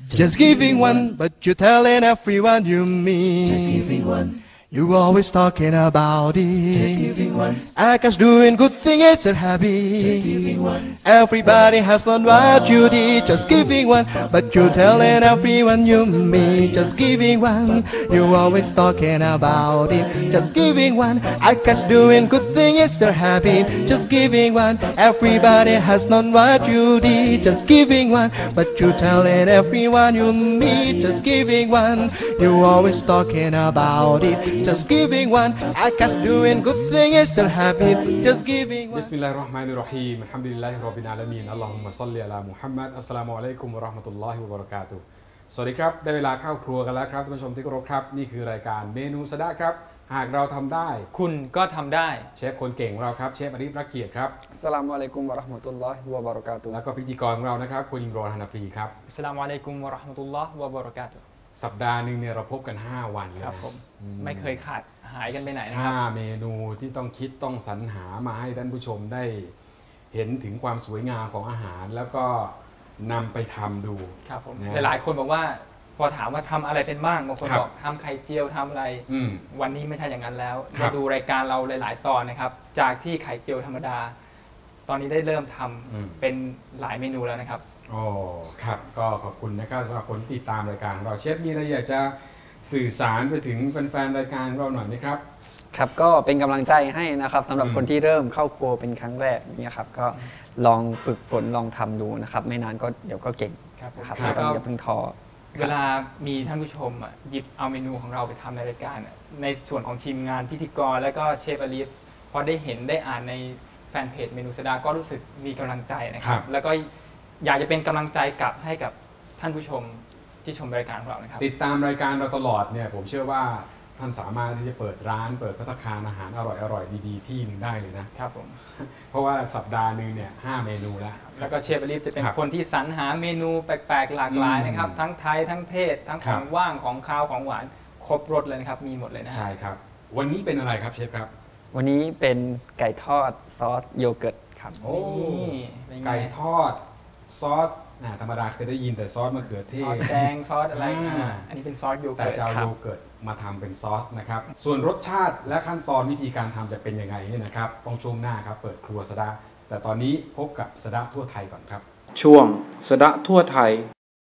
Just giving one, but you're telling everyone you meet. Just giving one. You always talking about it. Just giving one. I guess doing good thing is a habit. Just giving one. Everybody has done what you did. Just giving one, but you're telling everyone you meet. Just giving one. You always talking about it. Just giving one. I guess doing good thing is a habit. Just giving one. Everybody has done what you did. Just giving one, but you're telling everyone you meet. Just giving one. You always talking about it. Just giving one. I guess doing good thing is a habit. Just giving one. บิสมิลลาฮิรเราะห์มานิรเราะฮีมอัลฮัมดุลิลลาฮิร็อบบิลอาลามีนอัลลอฮุมมะศ็อลลิอะลามุฮัมมัดอัสสลามุอะลัยกุมวะเราะห์มะตุลลอฮิวะบะเราะกาตุฮ์สวัสดีครับได้เวลาเข้าครัวกันแล้วครับท่านผู้ชมที่เคารพครับนี่คือรายการเมนูสะดะครับหากเราทำได้คุณก็ทำได้เชฟคนเก่งของเราครับเชฟอาริฟรักเกียรติครับอัสสลามุอะลัยกุมวะเราะห์มะตุลลอฮิวะบะเราะกาตุฮ์แล้วก็พิธีกรของเรานะครับคุณอิมรอนฮานาฟีครับอัสสลามุอะลัยกุมวะเราะห์มะตุลลอฮิวะบะเราะกาตุฮ์สัปดาห์นึงเนี่ยเราพบกัน5วันเลยครับผมไม่เคยขาดหายกันไปไหนนะครับ 5เมนูที่ต้องคิดต้องสรรหามาให้ท่านผู้ชมได้เห็นถึงความสวยงามของอาหารแล้วก็นำไปทำดูครับผมหลายคนบอกว่าพอถามว่าทำอะไรเป็นบ้างบางคนบอกทำไข่เจียวทำอะไรวันนี้ไม่ใช่อย่างนั้นแล้วมาดูรายการเราหลายๆตอนนะครับจากที่ไข่เจียวธรรมดาตอนนี้ได้เริ่มทำเป็นหลายเมนูแล้วนะครับอ๋อครับก็ขอบคุณนะครับสำหรับคนที่ติดตามรายการเราเชฟมีอะไรอยากจะสื่อสารไปถึงแฟนๆรายการเราหน่อยไหมครับครับก็เป็นกำลังใจให้นะครับสำหรับคนที่เริ่มเข้าครัวเป็นครั้งแรกเนี่ยครับก็ลองฝึกฝนลองทำดูนะครับไม่นานก็เดี๋ยวก็เก่งครับแล้วก็อย่าเพิ่งท้อเวลามีท่านผู้ชมหยิบเอาเมนูของเราไปทำในรายการในส่วนของทีมงานพิธีกรแล้วก็เชฟอาลีฟพอได้เห็นได้อ่านในแฟนเพจเมนูสะดาก็รู้สึกมีกำลังใจนะครับแล้วก็อยากจะเป็นกำลังใจกลับให้กับท่านผู้ชมที่ชมรายการของเรานะครับติดตามรายการเราตลอดเนี่ยผมเชื่อว่าท่านสามารถที่จะเปิดร้านเปิดภัตตาคารอาหารอร่อยๆดีๆที่หนึ่งได้เลยนะครับผมเพราะว่าสัปดาห์นึงเนี่ย5เมนูแล้วก็เชฟอาลีฟจะเป็นคนที่สรรหาเมนูแปลกๆหลากหลายนะครับทั้งไทยทั้งเทศทั้งของว่างของคาวของหวานครบรสเลยนะครับมีหมดเลยนะใช่ครับวันนี้เป็นอะไรครับเชฟครับวันนี้เป็นไก่ทอดซอสโยเกิร์ตครับโอ้ไก่ทอดซอสธรรมดาเคยได้ยินแต่ซอสมะเขือเทศซอสแดงซอสอะไรอันนี้เป็นซอสโยเกิร์ตแต่จะเอาโยเกิร์ตมาทำเป็นซอสนะครับส่วนรสชาติและขั้นตอนวิธีการทำจะเป็นยังไงเนี่ยนะครับต้องช่วงหน้าครับเปิดครัวสะดะแต่ตอนนี้พบกับสะดะทั่วไทยก่อนครับช่วงสะดะทั่วไทย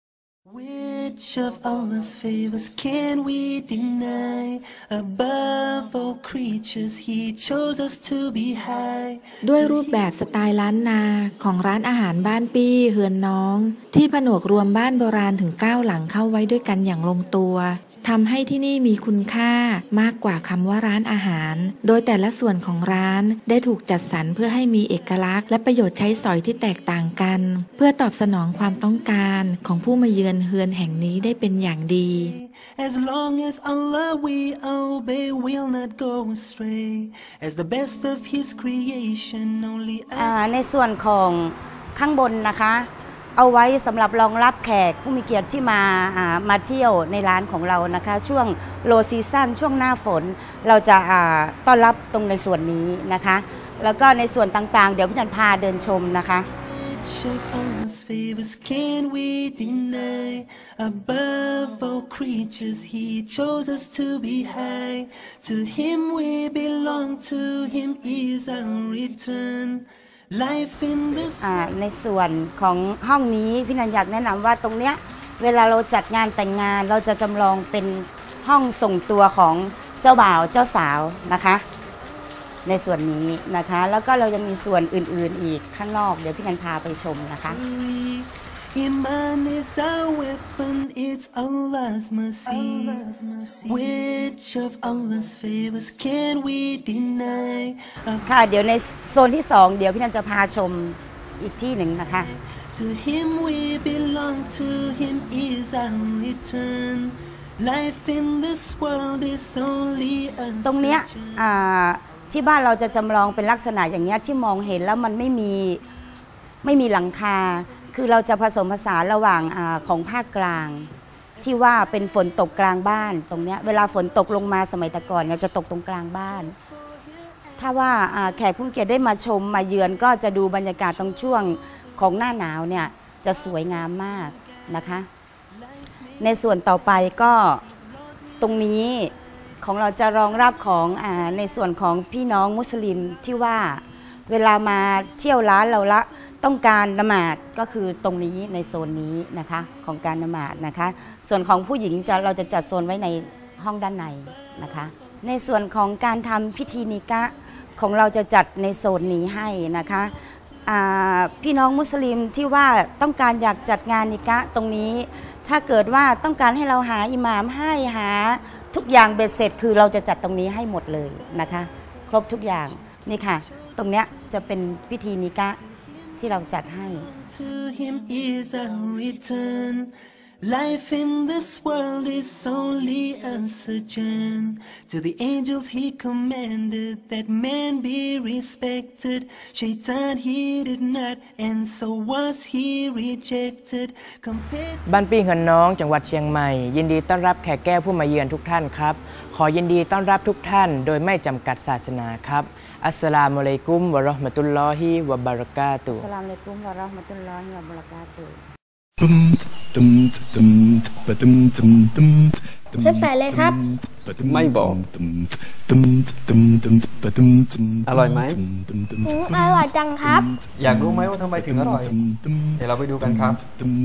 Which of Allah's favors can we deny? Above all creatures, He chose us to be high. ด้วยรูปแบบสไตล์ล้านนาของร้านอาหารบ้านปี้เฮือนน้องที่ผนวกรวมบ้านโบราณถึง9หลังเข้าไว้ด้วยกันอย่างลงตัวทำให้ที่นี่มีคุณค่ามากกว่าคำว่าร้านอาหารโดยแต่ละส่วนของร้านได้ถูกจัดสรรเพื่อให้มีเอกลักษณ์และประโยชน์ใช้สอยที่แตกต่างกันเพื่อตอบสนองความต้องการของผู้มาเยือนเฮือนแห่งนี้ได้เป็นอย่างดี As long as Allah we obey, we'll not go astray. As the best of His creation, only ในส่วนของข้างบนนะคะเอาไว้สำหรับรองรับแขกผู้มีเกียรติที่มาเที่ยวในร้านของเรานะคะช่วงโลซีซั่นช่วงหน้าฝนเราจะต้อนรับตรงในส่วนนี้นะคะแล้วก็ในส่วนต่างๆเดี๋ยวพี่นันพาเดินชมนะคะในส่วนของห้องนี้พี่นันอยากแนะนำว่าตรงเนี้ยเวลาเราจัดงานแต่งงานเราจะจำลองเป็นห้องส่งตัวของเจ้าบ่าวเจ้าสาวนะคะในส่วนนี้นะคะแล้วก็เรายังมีส่วนอื่นๆอีกข้างนอกเดี๋ยวพี่นันพาไปชมนะคะ Iman is our weapon, it's Allah's mercy. Which of Allah's favors can we deny? ค่ะเดี๋ยวในโซนที่2เดี๋ยวพี่นันจะพาชมอีกที่หนึ่งนะคะ To Him we belong, to Him is our return. Life in this world is only a ตรงเนี้ยที่บ้านเราจะจำลองเป็นลักษณะอย่างเงี้ยที่มองเห็นแล้วมันไม่มีหลังคาคือเราจะผสมผสานระหว่างของภาคกลางที่ว่าเป็นฝนตกกลางบ้านตรงเนี้ยเวลาฝนตกลงมาสมัยแต่ก่อนเนี่ยจะตกตรงกลางบ้านถ้าว่าแขกผู้เกียรติได้มาชมมาเยือนก็จะดูบรรยากาศตรงช่วงของหน้าหนาวเนี่ยจะสวยงามมากนะคะในส่วนต่อไปก็ตรงนี้ของเราจะรองรับของในส่วนของพี่น้องมุสลิมที่ว่าเวลามาเที่ยวร้านเราละต้องการละหมาดก็คือตรงนี้ในโซนนี้นะคะของการละหมาดนะคะส่วนของผู้หญิงเราจะจัดโซนไว้ในห้องด้านในนะคะในส่วนของการทำพิธีนิกะห์ของเราจะจัดในโซนนี้ให้นะคะพี่น้องมุสลิมที่ว่าต้องการอยากจัดงานนิกะห์ตรงนี้ถ้าเกิดว่าต้องการให้เราหาอิหม่ามให้หาทุกอย่างเบ็ดเสร็จคือเราจะจัดตรงนี้ให้หมดเลยนะคะครบทุกอย่างนี่ค่ะตรงเนี้ยจะเป็นพิธีนิกะห์ที่เราจัดให้ To him is a return. Life in this world is only a sojourn. To the angels he commanded that man be respected. Shaitan he did not, and so was he rejected. บ้านปี้เหินน้องจังหวัดเชียงใหม่ยินดีต้อนรับแขกแก้วผู้มาเยือนทุกท่านครับขอยินดีต้อนรับทุกท่านโดยไม่จำกัดศาสนาครับอัสสลามุอะลัยกุมวะเราะห์มะตุลลอฮิวะบะเราะกาตุฮ์อัสสลามุอะลัยกุมวะเราะห์มะตุลลอฮิวะบะเราะกาตุฮ์เชฟใส่เลยครับไม่บอกอร่อยไหมอร่อยจังครับอยากรู้ไหมว่าทำไมถึงอร่อยเดี๋ยวเราไปดูกันครับ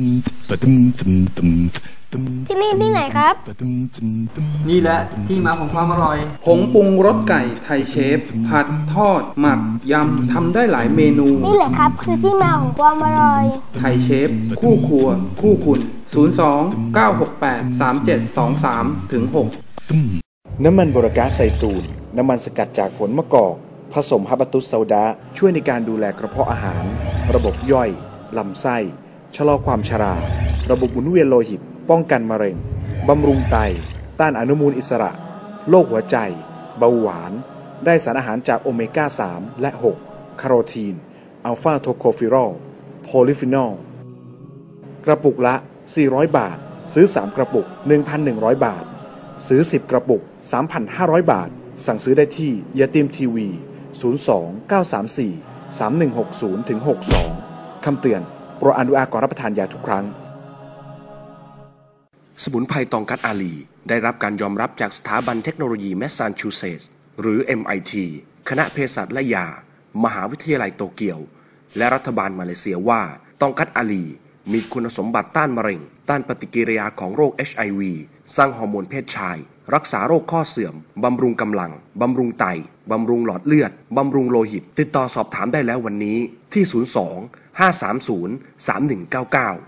ที่นี่ที่ไหนครับนี่แหละที่มาของความอร่อยผงปรุงรสไก่ไทยเชฟผัดทอดหมักยำทำได้หลายเมนูนี่แหละครับคือที่มาของความอร่อยไทยเชฟคู่ครัวคู่คุณ02-968-3723-6 น้ำมันโบรากาไซตูนน้ำมันสกัดจากผลมะกอกผสมฮับบัตุสซาดะช่วยในการดูแลกระเพาะอาหารระบบย่อยลำไส้ชะลอความชราระบบหมุนเวียนโลหิตป้องกันมะเร็งบำรุงไตต้านอนุมูลอิสระโรคหัวใจเบาหวานได้สารอาหารจากโอเมก้า 3 และ 6 คาโรทีนอัลฟาโทโคฟิรอลโพลิฟีนอลกระปุกละ400 บาทซื้อ3กระปุก 1,100 บาทซื้อ10กระปุก 3,500 บาทสั่งซื้อได้ที่ยาติมทีวี02-934-3160-62คำเตือนโปรดอ่านดูอาก่อนรับประทานยาทุกครั้งสมุนไพรตองกัดอาลีได้รับการยอมรับจากสถาบันเทคโนโลยีแมสซาชูเซตส์หรือ MIT คณะเภสัชและยามหาวิทยาลัยโตเกียวและรัฐบาลมาเลเซียว่าตองกัดอาลีมีคุณสมบัติต้านมะเร็งต้านปฏิกิริยาของโรค HIV สร้างฮอร์โมนเพศชายรักษาโรคข้อเสื่อมบำรุงกำลังบำรุงไตบำรุงหลอดเลือดบำรุงโลหิตติดต่อสอบถามได้แล้ววันนี้ที่02-530-3199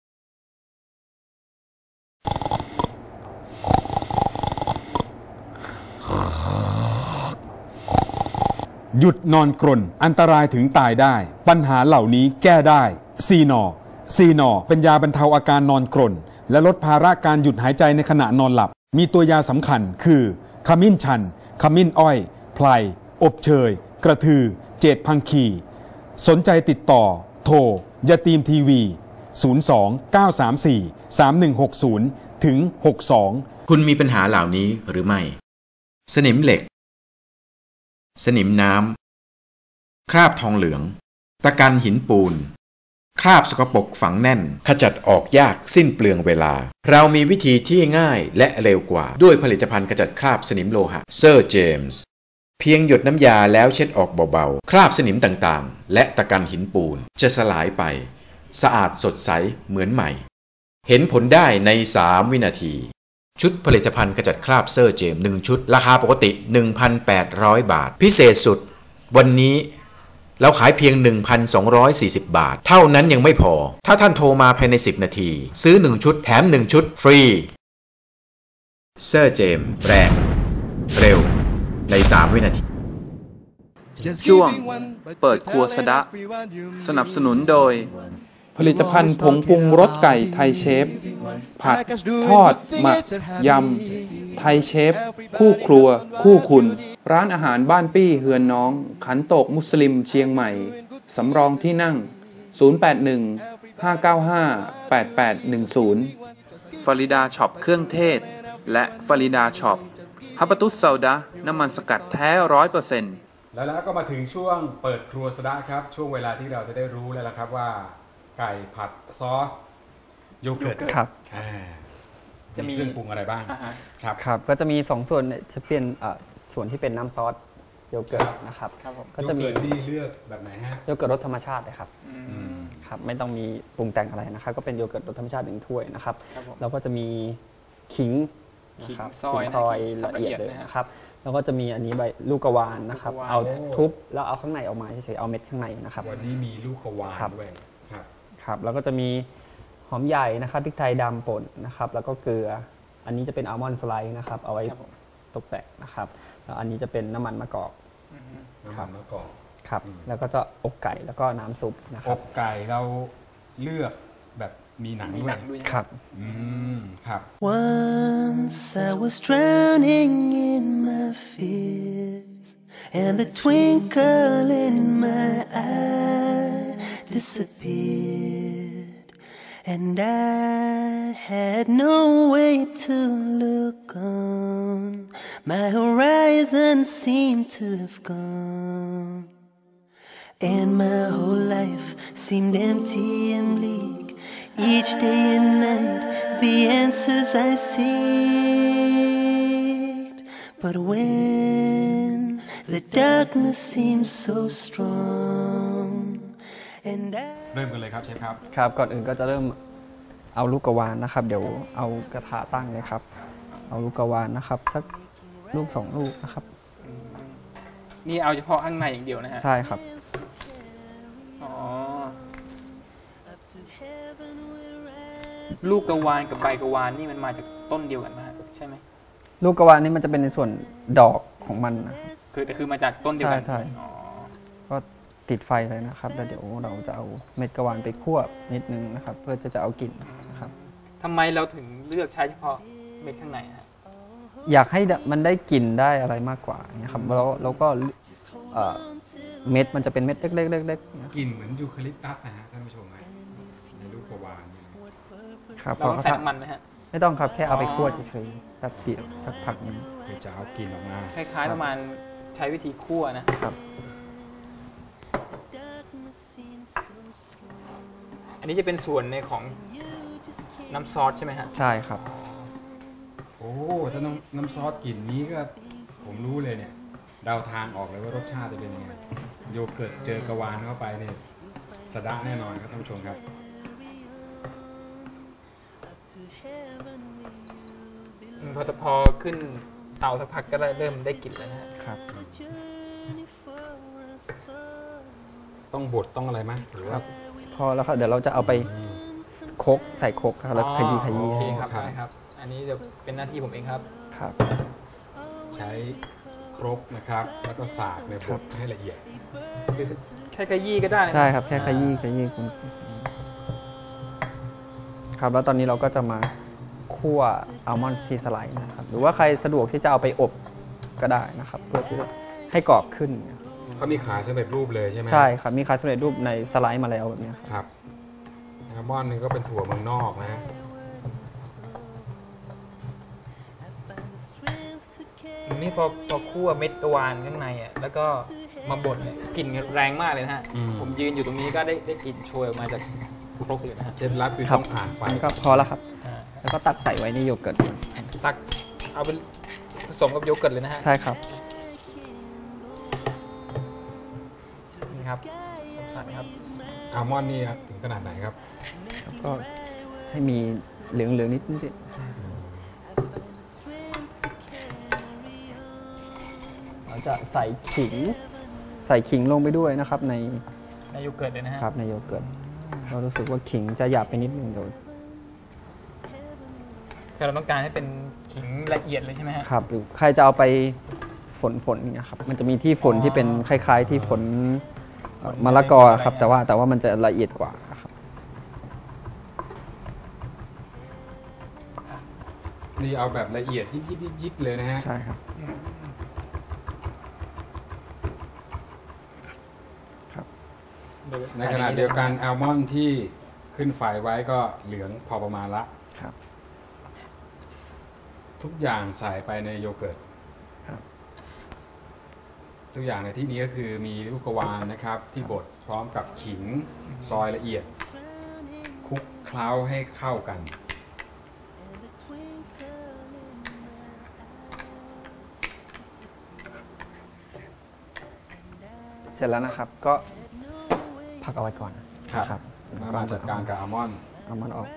หยุดนอนกรนอันตรายถึงตายได้ปัญหาเหล่านี้แก้ได้ซีนอเป็นยาบรรเทาอาการนอนกรนและลดภาระการหยุดหายใจในขณะนอนหลับมีตัวยาสำคัญคือขมิ้นชันขมิ้นอ้อยไพรอบเชยกระทือเจดพังคีสนใจติดต่อโทรยาตีมทีวี02-934-3160 ถึง 62 คุณมีปัญหาเหล่านี้หรือไม่สนิมเหล็กสนิมน้ำคราบทองเหลืองตะกันหินปูนคราบสกปรกฝังแน่นขจัดออกยากสิ้นเปลืองเวลาเรามีวิธีที่ง่ายและเร็วกว่าด้วยผลิตภัณฑ์ขจัดคราบสนิมโลหะเซอร์เจมส์เพียงหยดน้ำยาแล้วเช็ดออกเบาๆคราบสนิมต่างๆและตะกันหินปูนจะสลายไปสะอาดสดใสเหมือนใหม่เห็นผลได้ใน3 วินาทีชุดผลิตภัณฑ์ขจัดคราบเซอร์เจม1ชุดราคาปกติ 1,800 บาทพิเศษสุดวันนี้เราขายเพียง 1,240 บาทเท่านั้นยังไม่พอถ้าท่านโทรมาภายใน10นาทีซื้อ1ชุดแถม1ชุดฟรีเซอร์เจมแรงเร็วใน3 วินาทีช่วงเปิดครัวสะดะสนับสนุนโดยผลิตภัณฑ์ผงปรุงรสไก่ไทยเชฟผัดทอดหมักยำไทยเชฟคู่ครัวคู่คุณร้านอาหารบ้านปี้เฮือนน้องขันโตกมุสลิมเชียงใหม่สำรองที่นั่ง081-595-8810ฟาริดาช็อปเครื่องเทศและฟาริดาช็อปฮับบัตุสซาดะน้ำมันสกัดแท้ 100% แล้วก็มาถึงช่วงเปิดครัวสะดะครับช่วงเวลาที่เราจะได้รู้แล้วละครับว่าไก่ผัดซอสโยเกิร์ตครับจะมีเครื่องปรุงอะไรบ้างครับก็จะมี2ส่วนจะเป็นส่วนที่เป็นน้ำซอสโยเกิร์ตนะครับก็จะมีโยเกิร์ตนี่เลือกแบบไหนฮะโยเกิร์ตรสธรรมชาติเลยครับครับไม่ต้องมีปรุงแต่งอะไรนะครับก็เป็นโยเกิร์ตรสธรรมชาติ1 ถ้วยนะครับแล้วก็จะมีขิงนะครับซอยละเอียดเลยนะครับแล้วก็จะมีอันนี้ใบลูกกวานนะครับเอาทุบแล้วเอาข้างในออกมาเฉยๆเอาเม็ดข้างในนะครับวันนี้มีลูกกวานด้วยครับแล้วก็จะมีหอมใหญ่นะครับพริกไทยดำป่นนะครับแล้วก็เกลืออันนี้จะเป็นอัลมอนด์สไลด์นะครับเอาไว้ตกแต่งนะครับแล้วอันนี้จะเป็นน้ำมันมะกอกครับแล้วก็จะอกไก่แล้วก็น้ำซุปนะครับอกไก่เราเลือกแบบมีหนังด้วยครับครับ Once I was drowning in my fears and the twinkle in my eye disappeared and I had no way to look on my horizon seemed to have gone and my whole life seemed empty and bleak each day and night the answers I seeked but when the darkness seemed so strong and I เริ่มกันเลยครับเชฟครับครับก่อนอื่นก็จะเริ่มเอาลูกกวานนะครับเดี๋ยวเอากระทะตั้งเลยครับเอาลูกกวานนะครับสักลูก2 ลูกนะครับนี่เอาเฉพาะข้างในอย่างเดียวนะฮะใช่ครับลูกกวานกับใบกวานนี่มันมาจากต้นเดียวกันไหมใช่ไหมลูกกวานนี่มันจะเป็นในส่วนดอกของมันนะคือมาจากต้นเดียวกันใช่ก็ติดไฟเลยนะครับแล้วเดี๋ยวเราจะเอาเม็ดกวานไปคั่วนิดนึงนะครับเพื่อจะเอากลิ่นนะครับทำไมเราถึงเลือกใช้เฉพาะเม็ดข้างในฮะอยากให้มันได้กลิ่นได้อะไรมากกว่านะครับแล้วก็เม็ดมันจะเป็นเม็ดเล็กๆกลิ่นเหมือนยูคาลิปตัสนะฮะท่านผู้ชมในลูกกวานครับเราต้องใส่น้ำมันไหมฮะไม่ต้องครับแค่เอาไปคั่วเฉยๆแป๊บเดียวสักพักนึงเดี๋ยวจะเอากลิ่นออกมาคล้ายๆประมาณใช้วิธีคั่วนะครับอันนี้จะเป็นส่วนในของน้ำซอสใช่ไหมฮะใช่ครับโอ้ถ้าน้ำซอสกลิ่นนี้ก็ผมรู้เลยเนี่ยเดาทางออกเลยว่ารสชาติจะเป็นยังไงโยเกิร์ตเจอกวานเข้าไปเนี่ยสะดะแน่นอนครับท่านผู้ชมครับพอขึ้นเตาสักพักก็เริ่มได้กลิ่นแล้วนะครับต้องบดต้องอะไรไหมหรือว่าพอแล้วครับเดี๋ยวเราจะเอาไปโคกใส่โคกครับแล้วขยี้โอเคครับได้ครับอันนี้จะเป็นหน้าที่ผมเองครับครับใช้ครกนะครับแล้วก็สากในบดให้ละเอียดแค่ขยี้ก็ได้ใช่ครับแค่ขยี้คุณครับแล้วตอนนี้เราก็จะมาคั่วอัลมอนด์ที่สไลด์นะครับหรือว่าใครสะดวกที่จะเอาไปอบก็ได้นะครับเพื่อที่จะให้กรอบขึ้นเขามีขายสำเร็จรูปเลยใช่ไหมใช่ครับมีขายสำเร็จรูปในสไลด์มาแล้วแบบนี้ครับอัลมอนด์นึงก็เป็นถั่วเมืองนอกนะนี่พอคั่วเม็ดกวานข้างในอ่ะแล้วก็มาบดเนี่ยกลิ่นแรงมากเลยนะฮะผมยืนอยู่ตรงนี้ก็ได้กลิ่นโชยออกมาจากครกเลยนะฮะเคล็ดลับคือต้องผ่านไฟก็พอแล้วครับแล้วก็ตักใส่ไว้ในโยเกิร์ตตักเอาไปผสมกับโยเกิร์ตเลยนะฮะใช่ครับนี่ครับผมใส่ครับอัลมอนด์นี่ถึงขนาดไหนครับก็ให้มีเหลืองๆนิดนึงเราจะใส่ขิงลงไปด้วยนะครับในโยเกิร์ตเลยนะฮะครับในโยเกิร์ตเรารู้สึกว่าขิงจะหยาบไปนิดนึงเดี๋ยวเราต้องการให้เป็นขิงละเอียดเลยใช่ไหมครับหรือใครจะเอาไปฝนเนี่ยครับมันจะมีที่ฝนที่เป็นคล้ายๆที่ฝนมะละกอครับแต่ว่ามันจะละเอียดกว่าครับนี่เอาแบบละเอียดยิบเลยนะฮะใช่ครับในขณะเดียวกันอัลมอนด์ที่ขึ้นไฟไว้ก็เหลืองพอประมาณละครับทุกอย่างใส่ไปในโยเกิร์ตทุกอย่างในที่นี้ก็คือมีลูกกวานนะครับที่บดพร้อมกับขิงซอยละเอียดคลุกเคเคล้าให้เข้ากันเสร็จแล้วนะครับก็พักเอาไว้ก่อนครับมาจัดการกับอัลมอนด์ออก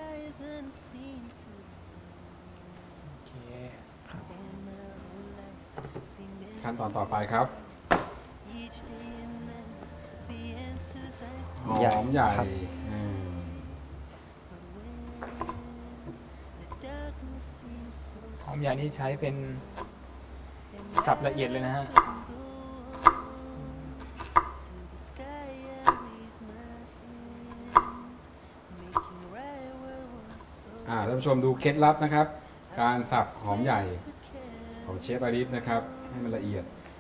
ขั้นตอนต่อไปครับหอมใหญ่หอมใหญ่นี่ใช้เป็นสับละเอียดเลยนะฮะท่านผู้ชมดูเคล็ดลับนะครับการสับหอมใหญ่ของเชฟอาริฟนะครับให้มันละเอียด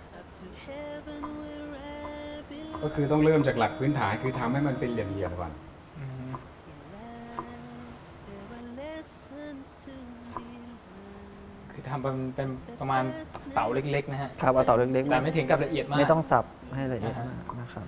ก็คือต้องเริ่มจากหลักพื้นฐานคือทำให้มันเป็นเหลี่ยมๆก่อนคือทำเป็นประมาณเต๋าเล็กๆนะฮะครับเอาเต๋าเล็กๆแต่ไม่ถึงกับละเอียดมากไม่ต้องสับให้ละเอียดมากนะครับ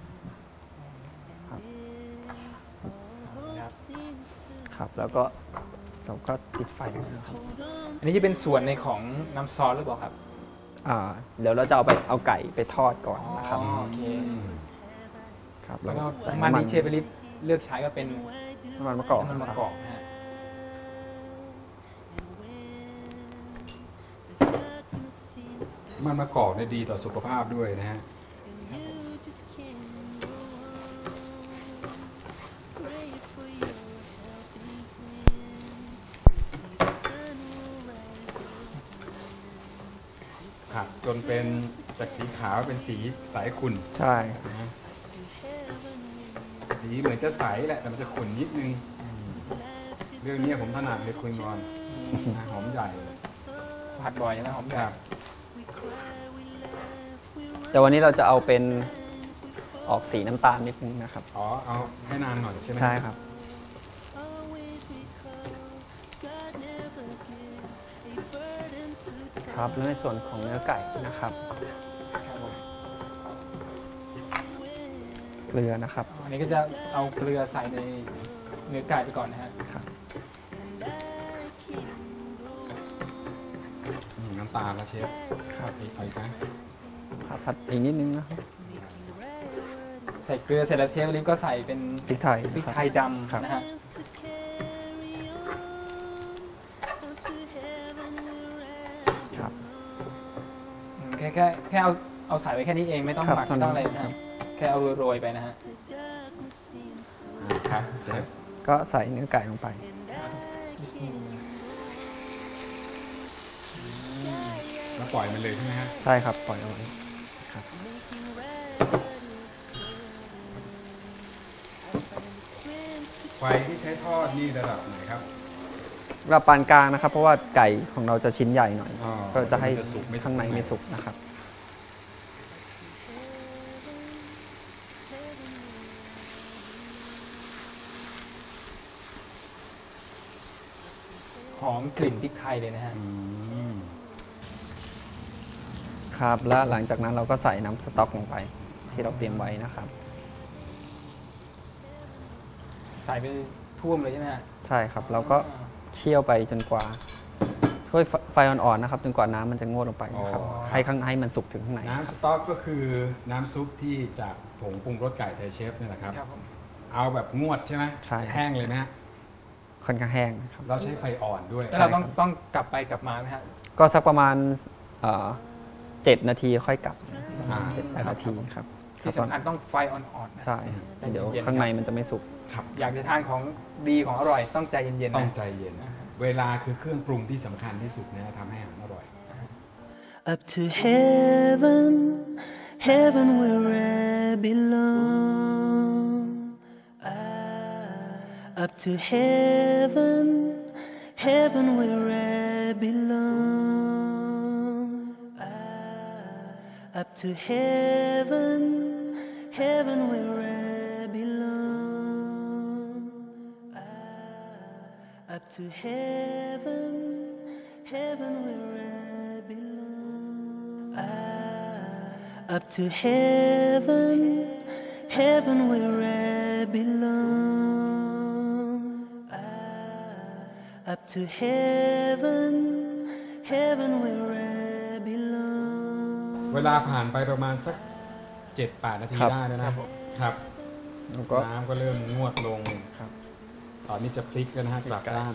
ครับแล้วก็เราก็ติดไฟนะครับอันนี้จะเป็นส่วนในของน้ำซอสหรือเปล่าครับเดี๋ยวเราจะเอาไก่ไปทอดก่อนนะครับโอเคครับแล้วก็น้ำมันที่เชฟอาริฟเลือกใช้ก็เป็นน้ำมันมะกอกนะฮะมันมะกอกเนี่ยดีต่อสุขภาพด้วยนะฮะจนเป็นจากสีขาวเป็นสีใสขุ่นใช่สีเหมือนจะใสแหละแต่มันจะขุ่นนิดนึงเรื่องนี้ผมถนัดเลยคุยงอนหอมใหญ่ผัดบ่อยนะหอมใหญ่แต่วันนี้เราจะเอาเป็นออกสีน้ำตาลนิดนึงนะครับเอาให้นานหน่อยใช่ไหมใช่ครับครับแล้วในส่วนของเนื้อไก่นะครับเกลือนะครับอันนี้ก็จะเอาเกลือใส่ในเนื้อไก่ไปก่อนนะฮะน้ำตาลนะเชฟครับอีกไหมผัดอีกนิดนึงนะครับใส่เกลือเสร็จแล้วเชฟลิฟก็ใส่เป็นพริกไทยดำนะฮะแค่เอาใส่ไว้แค่นี้เองไม่ต้องหมักไม่ต้องอะไรนะแค่เอาโรยไปนะฮะครับก็ใส่เนื้อไก่ลงไปแล้วปล่อยมันเลยใช่ไหมฮะใช่ครับปล่อยเอาไว้ครับไฟที่ใช้ทอดนี่ระดับไหนครับระดับปานกลางนะครับเพราะว่าไก่ของเราจะชิ้นใหญ่หน่อยก็จะให้ข้างในไม่สุกนะครับหอมกลิ่นพริกไทยเลยนะฮะครับแล้วหลังจากนั้นเราก็ใส่น้ำสต๊อกลงไปที่เราเตรียมไว้นะครับใส่ไปท่วมเลยใช่ไหมฮะใช่ครับเราก็เคี่ยวไปจนกว่าช่วยไฟอ่อนๆนะครับจนกว่าน้ำมันจะงวดลงไปนะครับให้มันสุกถึงข้างในน้ำสต๊อกก็คือน้ำซุปที่จากผงปรุงรสไก่ไทยเชฟนี่แหละครับเอาแบบงวดใช่ไหมแห้งเลยนะฮะค่อนข้างแห้งครับเราใช้ไฟอ่อนด้วยแล้วเราต้องกลับไปกลับมาไหมฮะก็สักประมาณ7 นาทีค่อยกลับ7 นาทีครับที่สำคัญต้องไฟอ่อนๆใช่เดี๋ยวข้างในมันจะไม่สุกอยากจะทานของดีของอร่อยต้องใจเย็นๆต้องใจเย็นเวลาคือเครื่องปรุงที่สำคัญที่สุดนะทำให้อาหารอร่อย Up to heaven heaven where I belong Up to heaven heaven where I belong Up to heaven heaven where I belong Up to heaven heaven where I belong Up to heaven heaven where I belong to heaven, heaven where I belong เวลาผ่านไปประมาณสัก 7-8 นาทีได้แล้วนะครับน้ำก็เริ่มงวดลงครับตอนนี้จะพลิกแล้วนะฮะกลับด้าน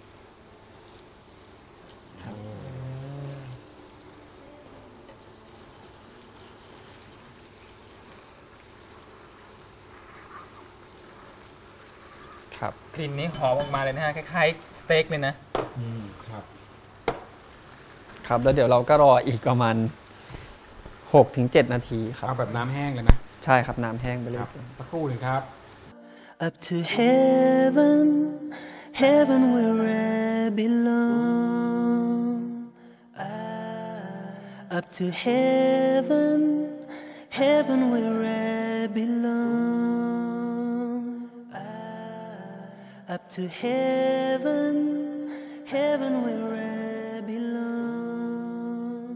กลิ่นนี้หอมออกมาเลยนะฮะคล้ายๆสเต็กเลยนะครับครับแล้วเดี๋ยวเราก็รออีกประมาณ 6-7 นาทีครับเอาแบบน้ำแห้งเลยนะใช่ครับน้ำแห้งไปเลยสักครู่หนึ่งครับ Up to heaven, heaven where I belong. Up to heaven, heaven where I belong. Up to heaven, heaven where I belong.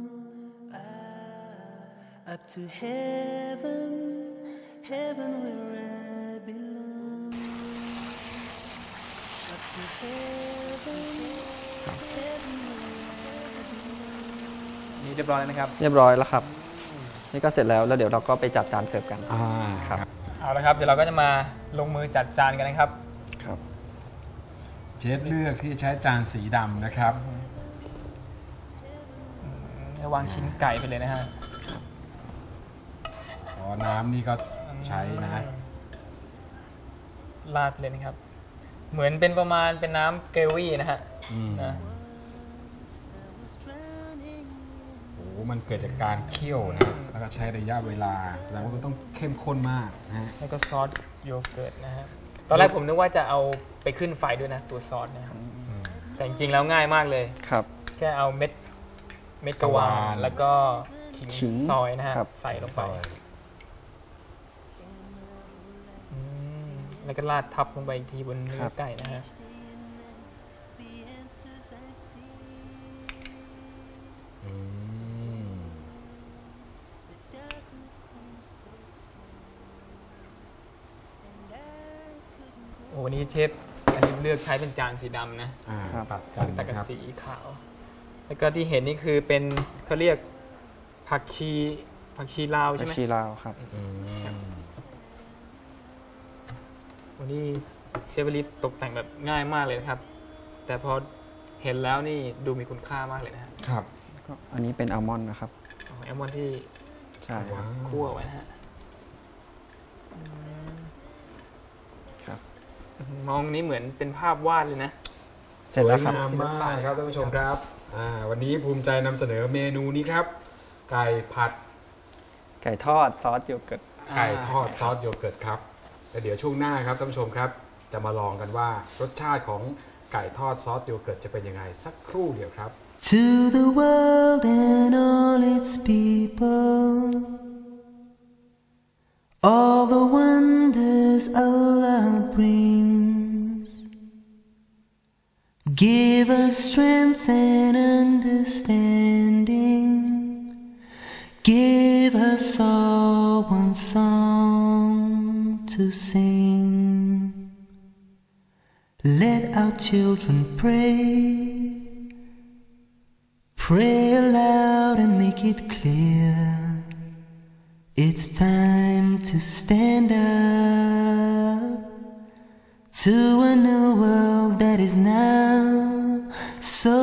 Up to heaven, heaven where I belong. Up to heaven, heaven where I belong. นี่เรียบร้อยแล้วนะครับเรียบร้อยแล้วครับนี่ก็เสร็จแล้วเดี๋ยวเราก็ไปจัดจานเสิร์ฟกันครับเอาละครับเดี๋ยวเราก็จะมาลงมือจัดจานกันนะครับเชฟเลือกที่จะใช้จานสีดำนะครับวางชิ้นไก่ไปเลยนะฮะน้ำนี่ก็ใช้นะราดไปเลยนะครับเหมือนเป็นประมาณเป็นน้ำเกรวี่นะฮะมันเกิดจากการเคี่ยวนะแล้วก็ใช้ระยะเวลาแสดงว่ามันต้องเข้มข้นมากนะฮะแล้วก็ซอสโยเกิร์ตนะฮะตอนแรกผมนึกว่าจะเอาไปขึ้นไฟด้วยนะตัวซอสนะครับแต่จริงๆแล้วง่ายมากเลยครับแค่เอาเม็ดกวานแล้วก็ขิงซอยนะฮะใส่ลงไปแล้วก็ราดทับลงไปอีกทีบนเนื้อไก่นะฮะวันนี้เชฟอันนี้เลือกใช้เป็นจานสีดำนะตัดกันแต่กับสีขาวแล้วก็ที่เห็นนี่คือเป็นเขาเรียกผักชีลาวใช่ไหมผักชีลาวครับวันนี้เชฟลิปตกแต่งแบบง่ายมากเลยนะครับแต่พอเห็นแล้วนี่ดูมีคุณค่ามากเลยนะครับอันนี้เป็นอัลมอนด์นะครับอัลมอนด์ที่ใช่คั่วไว้นะฮะมองนี้เหมือนเป็นภาพวาดเลยนะสวยงามมากครับท่านผู้ชมครับวันนี้ภูมิใจนำเสนอเมนูนี้ครับไก่ผัดไก่ทอดซอสโยเกิร์ตไก่ทอดซอสโยเกิร์ตครับแล้วเดี๋ยวช่วงหน้าครับท่านผู้ชมครับจะมาลองกันว่ารสชาติของไก่ทอดซอสโยเกิร์ตจะเป็นยังไงสักครู่เดียวครับ To the world and all its people, all the wonders Allah brings, give us strength and understanding, give us all one song to sing. Let our children pray aloud and make it clear. It's time to stand up to a new world that is now so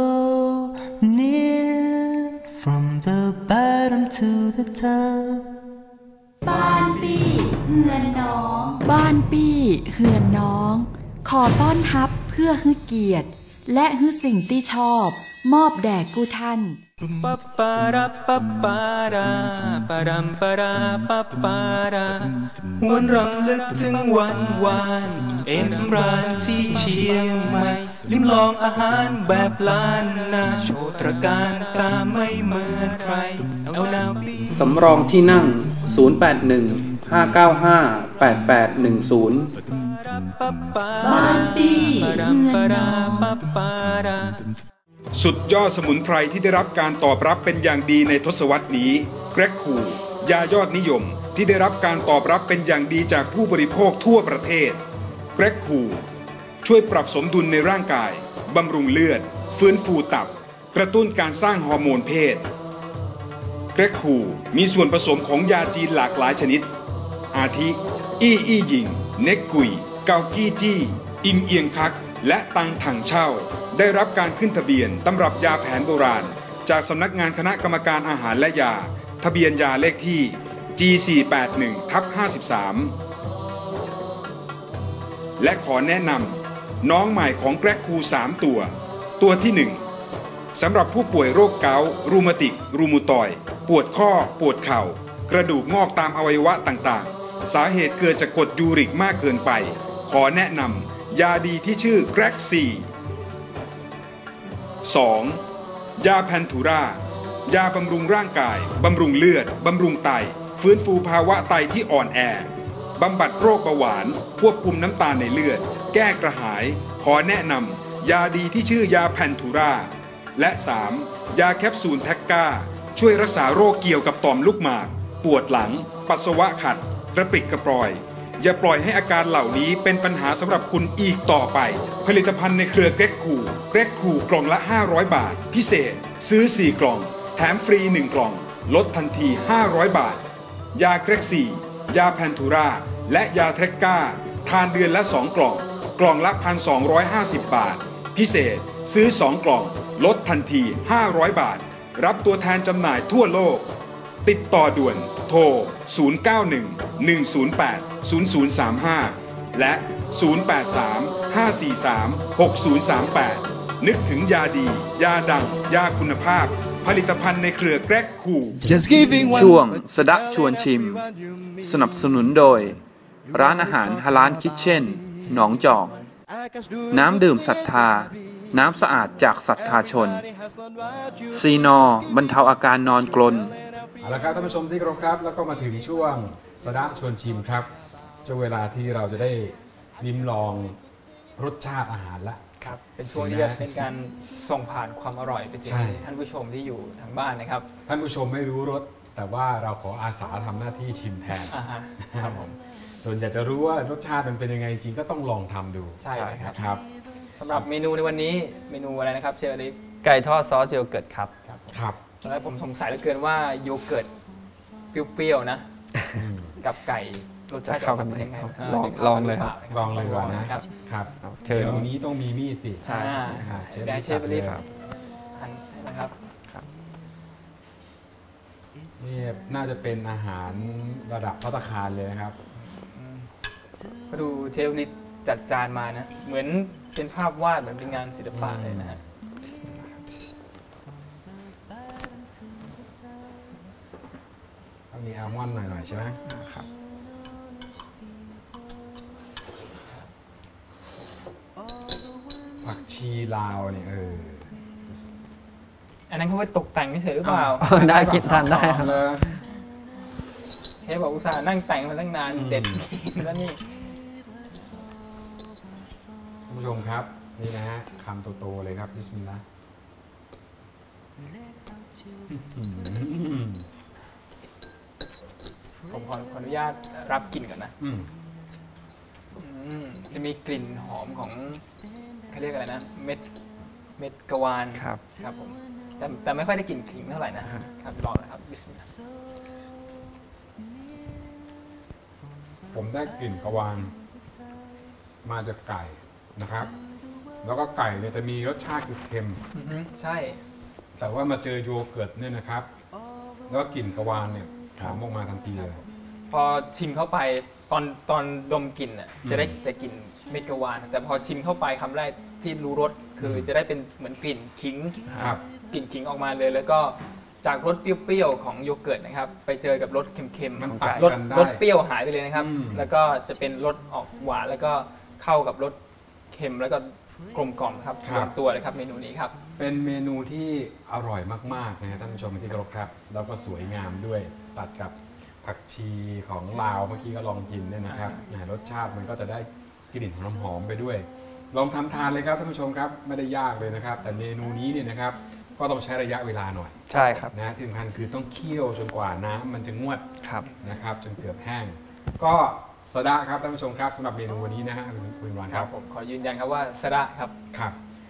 near. From the bottom to the top. บ้านปี้เฮือนน้องบ้านปี้เฮือนน้องขอต้อนรับเพื่อให้เกียรติและให้สิ่งที่ชอบมอบแด่กู้ท่านปัปปาราปัปปาราปารัมปาราปัปปาราหวนรำลึกถึงวันวานเอมสำราญที่เชียงใหม่ลิ้มลองอาหารแบบล้านนาโชว์ตระการตาไม่เหมือนใครเอาแนวปีสำรองที่นั่ง081 595 8810 บ้านปี้เฮือนน้องสุดยอดสมุนไพรที่ได้รับการตอบรับเป็นอย่างดีในทศวรรษนี้แกร็กคูยายอดนิยมที่ได้รับการตอบรับเป็นอย่างดีจากผู้บริโภคทั่วประเทศแกร็กคูช่วยปรับสมดุลในร่างกายบำรุงเลือดฟื้นฟูตับกระตุ้นการสร้างฮอร์โมนเพศเกรกคูมีส่วนผสมของยาจีนหลากหลายชนิดอาทิอี้หยิงเน็กกุยเกากี้จี้อิงเอียงคักและตังถังเช่าได้รับการขึ้นทะเบียนตำรับยาแผนโบราณจากสำนักงานคณะกรรมการอาหารและยาทะเบียนยาเลขที่ G481/53 และขอแนะนำน้องใหม่ของแกรกคู3ตัวที่1สำหรับผู้ป่วยโรคเกาต์รูมาติกรูมูตอยด์ปวดข้อปวดเข่ากระดูกงอกตามอวัยวะต่างๆสาเหตุเกิดจากกรดยูริกมากเกินไปขอแนะนำยาดีที่ชื่อแกรกซี 2. ยาแพนทูรายาบำรุงร่างกายบำรุงเลือดบำรุงไตฟื้นฟูภาวะไตที่อ่อนแอบำบัดโรคเบาหวานควบคุมน้ำตาลในเลือดแก้กระหายขอแนะนำยาดีที่ชื่อยาแพนทูราและ 3. ยาแคปซูลแทคก้าช่วยรักษาโรคเกี่ยวกับต่อมลูกหมากปวดหลังปัสสาวะขัดกระปริดกระปร่อยอย่าปล่อยให้อาการเหล่านี้เป็นปัญหาสำหรับคุณอีกต่อไปผลิตภัณฑ์ในเครือเกรกคูกล่องละ500 บาทพิเศษซื้อ4กล่องแถมฟรี1กล่องลดทันที500 บาทยาเกรกซียาแพนทูราและยาแทรกก้าทานเดือนละ2กล่องกล่องละ 1,250 บาทพิเศษซื้อ2กล่องลดทันที500 บาทรับตัวแทนจำหน่ายทั่วโลกติดต่อด่วนโทร 091-108-0035 และ 083-543-6038 นึกถึงยาดียาดังยาคุณภาพผลิตภัณฑ์ในเครือแกรกคูช่วงสดะชวนชิมสนับสนุนโดยร้านอาหารฮาลาลคิทเช่นหนองจอกน้ำดื่มศรัทธาน้ำสะอาดจากศรัทธาชนซีนอบรรเทาอาการนอนกรนเอาละครับท่านผู้ชมที่เคารพครับแล้วก็มาถึงช่วงสดะชวนชิมครับช่วงเวลาที่เราจะได้ลิ้มลองรสชาติอาหารละครับเป็นช่วงที่จะเป็นการส่งผ่านความอร่อยไปถึงท่านผู้ชมที่อยู่ทางบ้านนะครับท่านผู้ชมไม่รู้รสแต่ว่าเราขออาสาทำหน้าที่ชิมแทนครับผมส่วนอยากจะรู้ว่ารสชาติมันเป็นยังไงจริงก็ต้องลองทำดูใช่ครับสำหรับเมนูในวันนี้เมนูอะไรนะครับเชฟอลิฟไก่ทอดซอสโยเกิร์ตครับครับตอนแรกผมสงสัยเหลือเกินว่าโยเกิร์ตเปรี้ยวๆนะกับไก่รสชาติเข้ากันยังไงลองเลยครับลองเลยก่อนนะครับครับเมนูนี้ต้องมีมีดสิใช่ได้เชฟอลิฟหั่นนะครับนี่น่าจะเป็นอาหารระดับภัตตาคารเลยนะครับก็ดูเชฟอลิฟจัดจานมานะเหมือนเป็นภาพวาดเหมือนเป็นงานศิลปะเลยนะฮะต้องมีอัลมอนด์หน่อยๆใช่ไหมครับผักชีลาวเนี่ยอันนั้นเขาไว้ตกแต่งไม่เฉยหรือเปล่าได้กินทานได้ครับเชฟบอกอุตส่าห์นั่งแต่งมาตั้งนานเด็ดแล้วนี่ท่านผู้ชมครับนี่นะฮะคำโตๆเลยครับบิสมิลลาห์ผมขออนุญาตรับกลิ่นก่อนนะจะมีกลิ่นหอมของเขาเรียกอะไรนะเม็ดกวานครับผมแต่ไม่ค่อยได้กลิ่นขิงเท่าไหร่นะครับลองนะครับบิสมิลลาห์ผมได้กลิ่นกวานมาจากไก่นะครับแล้วก็ไก่เนี่ยจะมีรสชาติเค็มใช่แต่ว่ามาเจอโยเกิร์ตเนี่ยนะครับแล้วกลิ่นกวานเนี่ยหอมออกมาทันทีเลยพอชิมเข้าไปตอนดมกลิ่นน่ะจะได้แต่กลิ่นเม็ดกวานแต่พอชิมเข้าไปคำแรกที่รู้รสคือจะได้เป็นเหมือนกลิ่นขิงกลิ่นขิงออกมาเลยแล้วก็จากรสเปรี้ยวๆของโยเกิร์ตนะครับไปเจอกับรสเค็มๆรสเปรี้ยวหายไปเลยนะครับแล้วก็จะเป็นรสออกหวานแล้วก็เข้ากับรสเค็มแล้วก็กลมกล่อมครับลงตัวเลยครับเมนูนี้ครับเป็นเมนูที่อร่อยมากๆนะท่านผู้ชมที่เคารพครับแล้วก็สวยงามด้วยตัดกับผักชีของลาวเมื่อกี้ก็ลองกินเนี่ยนะครับรสชาติมันก็จะได้กลิ่นหอมๆไปด้วยลองทำทานเลยครับท่านผู้ชมครับไม่ได้ยากเลยนะครับแต่เมนูนี้เนี่ยนะครับก็ต้องใช้ระยะเวลาหน่อยใช่ครับนะที่สำคัญคือต้องเคี่ยวจนกว่าน้ำมันจะงวดนะครับจนเกือบแห้งก็สะดะครับท่านผู้ชมครับสำหรับเมนูวันนี้นะฮะคุณวานครับผมขอยืนยันครับว่าสะดะครับครับ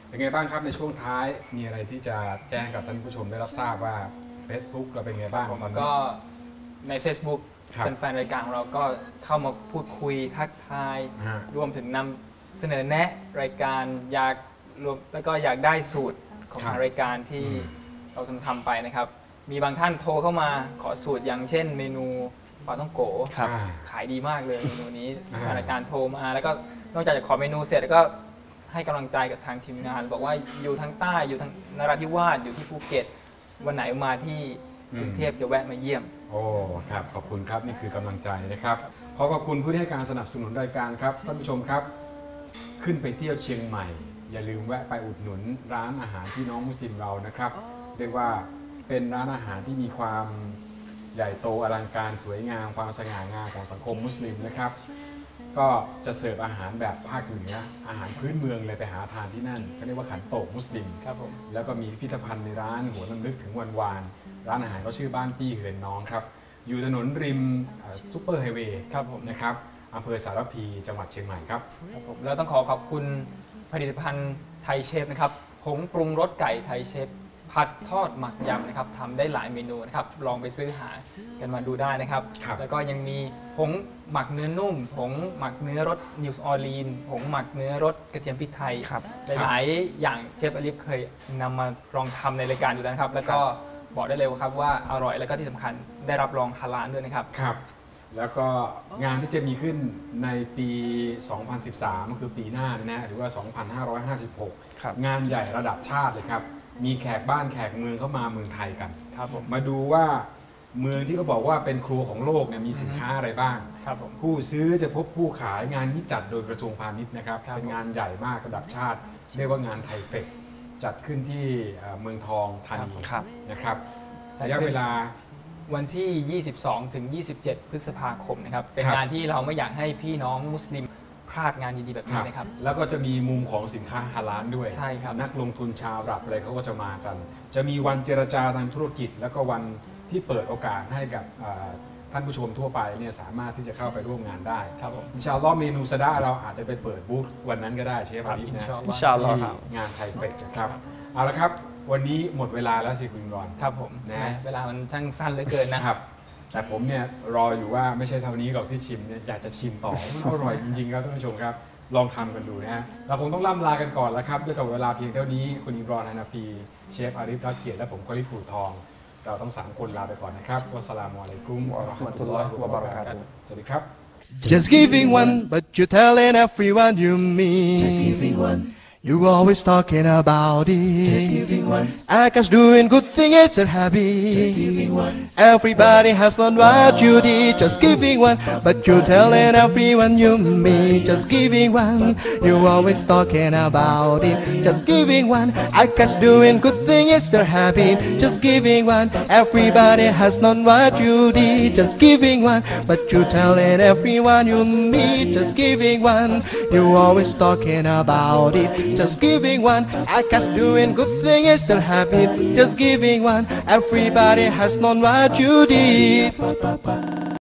เป็นไงบ้างครับในช่วงท้ายมีอะไรที่จะแจ้งกับท่านผู้ชมได้รับทราบว่า Facebook เราเป็นไงบ้างตอนนี้ก็ใน Facebook เป็นแฟนรายการของเราก็เข้ามาพูดคุยทักทายรวมถึงนำเสนอแนะรายการอยากรวมแล้วก็อยากได้สูตรของรายการที่เราทำไปนะครับมีบางท่านโทรเข้ามาขอสูตรอย่างเช่นเมนูปลาท่องโกขายดีมากเลยเมนูนี้รายการโทรมาแล้วก็นอกจากจะขอเมนูเสร็จแล้วก็ให้กำลังใจกับทางทีมงานบอกว่าอยู่ทางใต้อยู่ทางนราธิวาสอยู่ที่ภูเก็ตวันไหนมาที่กรุงเทพจะแวะมาเยี่ยมโอ้ครับขอบคุณครับนี่คือกำลังใจนะครับขอขอบคุณผู้ที่ให้การสนับสนุนรายการครับท่านผู้ชมครับขึ้นไปเที่ยวเชียงใหม่อย่าลืมแวะไปอุดหนุนร้านอาหารพี่น้องมุสลิมเรานะครับเรียกว่าเป็นร้านอาหารที่มีความใหญ่โตอลังการสวยงามความสง่างามของสังคมมุสลิมนะครับก็จะเสิร์ฟอาหารแบบภาคเหนืออาหารพื้นเมืองเลยไปหาทานที่นั่นเขาเรียกว่าขันโตกมุสลิมครับผมแล้วก็มีพิพิธภัณฑ์ในร้านหัวลำลึกถึงวันวานร้านอาหารก็ชื่อบ้านปี้เหือนน้องครับอยู่ถนนริมซุปเปอร์ไฮเวย์ครับผมนะครับอำเภอสารพีจังหวัดเชียงใหม่ครับครับผมแล้วต้องขอบคุณผลิตภัณฑ์ไทยเชฟนะครับผงปรุงรสไก่ไทยเชฟผัดทอดหมักยำนะครับทำได้หลายเมนูนะครับลองไปซื้อหากันมาดูได้นะครับแล้วก็ยังมีผงหมักเนื้อนุ่มผงหมักเนื้อรสนิวส์ออลีนผงหมักเนื้อรสกระเทียมพริกไทยหลายอย่างเชฟอลิฟเคยนำมาลองทำในรายการอยู่แล้วนะครับแล้วก็บอกได้เลยครับว่าอร่อยแล้วก็ที่สำคัญได้รับรองฮาลาลด้วยนะครับครับแล้วก็งานที่จะมีขึ้นในปี 2013 ก็คือปีหน้านะหรือว่า 2556 งานใหญ่ระดับชาติเลยครับมีแขกบ้านแขกเมืองเข้ามาเมืองไทยกันมาดูว่าเมืองที่เขาบอกว่าเป็นครัวของโลกเนี่ยมีสินค้าอะไรบ้างผู้ซื้อจะพบผู้ขายงานนี้จัดโดยกระทรวงพาณิชย์นะครับเป็นงานใหญ่มากระดับชาติเรียกว่างานไทยเฟคจัดขึ้นที่เมืองทองธานีนะครับระยะเวลาวันที่ 22 ถึง 27 พฤษภาคมนะครับเป็นงานที่เราไม่อยากให้พี่น้องมุสลิมพลาดงานดีๆแบบนี้นะครับแล้วก็จะมีมุมของสินค้าฮาลาลด้วยใช่ครับนักลงทุนชาวอาหรับอะไรเขาก็จะมากันจะมีวันเจรจาทางธุรกิจแล้วก็วันที่เปิดโอกาสให้กับท่านผู้ชมทั่วไปเนี่ยสามารถที่จะเข้าไปร่วมงานได้ครับผมอินชาอัลลอฮ์เมนูซะดะเราอาจจะไปเปิดบูธวันนั้นก็ได้ใช่ไหมครับอินชาอัลลอฮ์งานไทยเฟคครับเอาละครับวันนี้หมดเวลาแล้วสิคุณรอนครับผมนะเวลามันช่างสั้นเหลือเกินนะครับแต่ผมเนี่ยรออยู่ว่าไม่ใช่เท่านี้หรอกที่ชิมเนี่ยอยากจะชิมต่อมันอร่อยจริงๆครับท่านผู้ชมครับลองทำกันดูนะฮะเราคงต้องล่ำลากันก่อนแล้วครับด้วยกับเวลาเพียงเท่านี้คุณอิมรอนฮานาฟีเชฟอาริฟรักเกียรติและผมกอลิดผูทองเราต้อง3คนลาไปก่อนนะครับวัสสลามุอะลัยกุมวะเราะห์มะตุลลอฮิวะบะเราะกาตุฮ์สวัสดีครับ Just giving one but you're telling everyone you meet Just giving one You always talking about it. Just giving once. Akash doing good thing, it's a habit. Just giving once. Everybody has learned what you did. Just giving one, but you're telling everyone you meet. Just giving one. You always talking about it. Just giving one. Akash doing good thing, it's a habit. Just giving one. Everybody has known what you did. Just giving one, but you're telling everyone you meet. Just giving one. You always talking about it. Just giving one, Akash doing good thing, it's a habit. Just giving one, everybody has known what you did.